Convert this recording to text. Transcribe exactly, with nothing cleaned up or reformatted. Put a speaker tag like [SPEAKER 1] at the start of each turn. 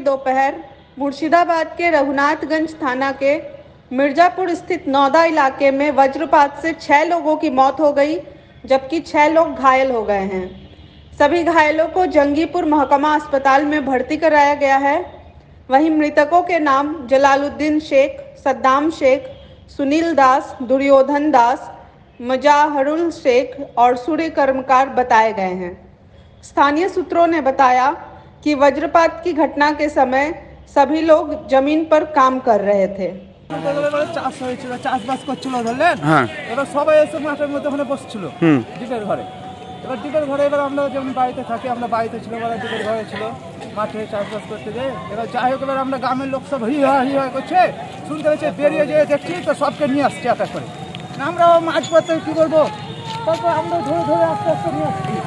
[SPEAKER 1] दोपहर मुर्शिदाबाद के रघुनाथगंज थाना के मिर्जापुर स्थित नौदा इलाके में वज्रपात से छह लोगों की मौत हो गई, जबकि छह लोग घायल हो गए हैं। सभी घायलों को जंगीपुर महकमा अस्पताल में भर्ती कराया गया है। वहीं मृतकों के नाम जलालुद्दीन शेख, सद्दाम शेख, सुनील दास, दुर्योधन दास, मजाहरुल शेख और सूर्य कर्मकार बताए गए हैं। स्थानीय सूत्रों ने बताया कि वज्रपात की घटना के समय सभी लोग जमीन पर काम कर रहे थे।
[SPEAKER 2] চাষবাস করছিল ধরলেন, এবার সবাই এসে মাঠের মধ্যে ওখানে বসছিল ডিপের ঘরে। এবার ডিপের ঘরে এবার আমরা যেমন বাড়িতে থাকি, আমরা বাড়িতে ছিল, ওরা ডিপের ঘরে ছিল, মাঠে চাষবাস করতে যায়। এবার যাই হোক, এবার আমরা গ্রামের লোক সব হি হা হি হা করছে, শুনতে পেয়েছে, বেরিয়ে যেয়ে দেখছি তো সবকে নিয়ে আসছে একটা করে। আমরাও মাছ করতে কী করবো, তারপর আমরা ধরে ধরে আস্তে আস্তে নিয়ে আসছি।